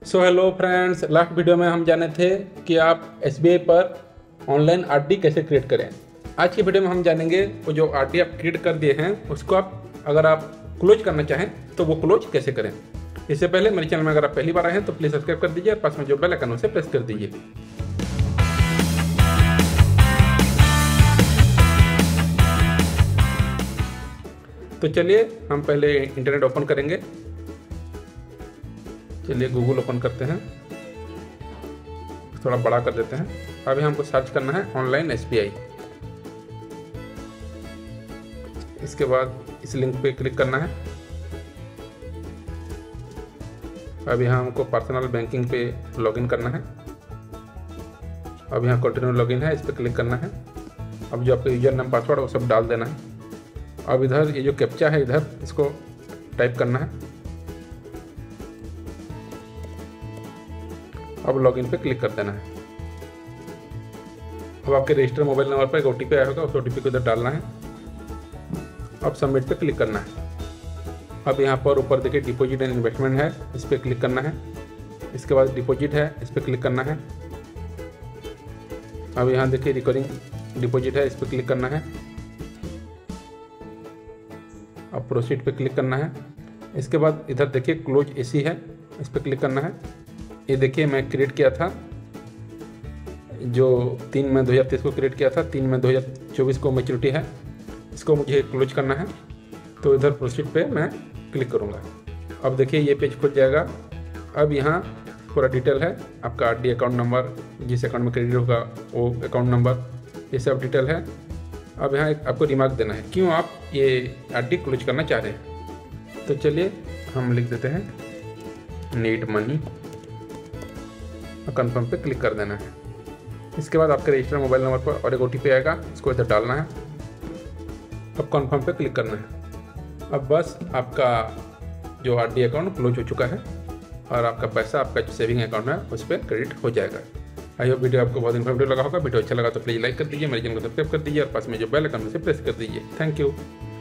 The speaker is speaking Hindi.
सो हेलो फ्रेंड्स, लास्ट वीडियो में हम जाने थे कि आप एसबीआई पर ऑनलाइन आरडी कैसे क्रिएट करें। आज की वीडियो में हम जानेंगे वो जो आरडी आप क्रिएट कर दिए हैं उसको अगर आप क्लोज करना चाहें तो वो क्लोज कैसे करें। इससे पहले मेरे चैनल में अगर आप पहली बार आए हैं तो प्लीज़ सब्सक्राइब कर दीजिए और पास में जो बेल आइकन है उसे प्रेस कर दीजिए। तो चलिए हम पहले इंटरनेट ओपन करेंगे। चलिए गूगल ओपन करते हैं, थोड़ा बड़ा कर देते हैं। अभी हमको सर्च करना है ऑनलाइन एसबीआई। इसके बाद इस लिंक पे क्लिक करना है। अभी यहाँ हमको पर्सनल बैंकिंग पे लॉगिन करना है। अब यहाँ कंटिन्यू लॉगिन है, इस पर क्लिक करना है। अब जो आपका यूजर नेम पासवर्ड है वो सब डाल देना है। अब इधर ये जो कैप्चा है इधर इसको टाइप करना है। अब लॉगिन पे क्लिक कर देना है। अब आपके रजिस्टर मोबाइल नंबर पर एक ओटीपी आया होगा, उस ओटीपी को इधर डालना है। अब सबमिट पे क्लिक करना है। अब यहाँ पर ऊपर देखिए डिपॉजिट एंड इन्वेस्टमेंट है, इस पर क्लिक करना है। इसके बाद डिपॉजिट है, इस पर क्लिक करना है। अब यहाँ देखिए रिकरिंग डिपॉजिट है, इस पर क्लिक करना है। अब प्रोसीड पे क्लिक करना है। इसके बाद इधर देखिए क्लोज एसी है, इस पर क्लिक करना है। ये देखिए मैं क्रिएट किया था, जो 3 मई 2023 को क्रिएट किया था, 3 मई 2024 को मैच्योरिटी है। इसको मुझे क्लोज करना है, तो इधर प्रोसीड पे मैं क्लिक करूँगा। अब देखिए ये पेज खुल जाएगा। अब यहाँ पूरा डिटेल है, आपका आरडी अकाउंट नंबर, जिस अकाउंट में क्रेडिट होगा वो अकाउंट नंबर, ये सब डिटेल है। अब यहाँ एक आपको रिमार्क देना है, क्यों आप ये आरडी क्लोज करना चाह रहे हैं। तो चलिए हम लिख देते हैं नीड मनी, कन्फर्म पे क्लिक कर देना है। इसके बाद आपके रजिस्टर मोबाइल नंबर पर और एक ओटीपी आएगा, इसको इधर डालना है। अब कन्फर्म पे क्लिक करना है। अब बस आपका जो आरडी अकाउंट क्लोज हो चुका है और आपका पैसा आपका जो सेविंग अकाउंट है उस पर क्रेडिट हो जाएगा। आई होप वीडियो आपको बहुत इन्फॉर्मेटिव लगा होगा। वीडियो अच्छा लगा तो प्लीज़ लाइक कर दीजिए, मेरे चैनल को सब्सक्राइब कर दीजिए और पास में जो बेल आइकन है उसे प्रेस कर दीजिए। Thank you.